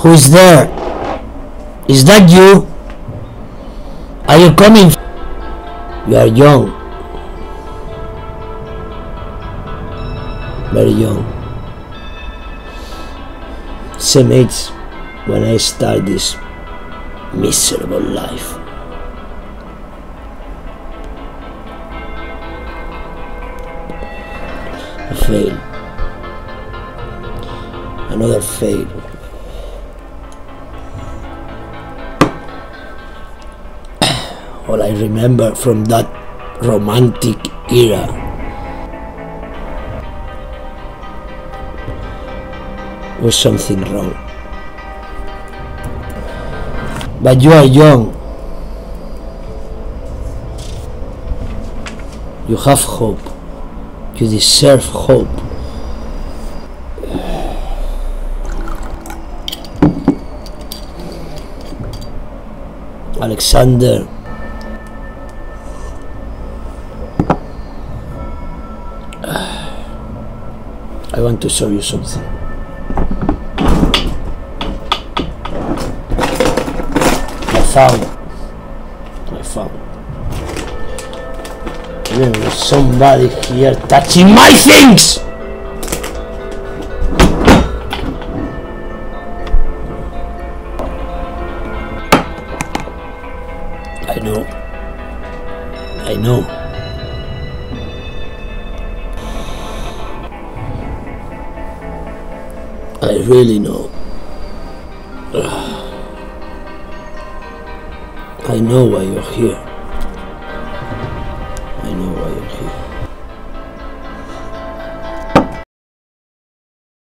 Who's there? Is that you? Are you coming? You are young. Very young. Same age when I start this miserable life. A fail. Another fail. All I remember from that romantic era was something wrong. But you are young. You have hope. You deserve hope. Alexander, I want to show you something. I found. There's somebody here touching my things! I know. I really know. I know why you're here.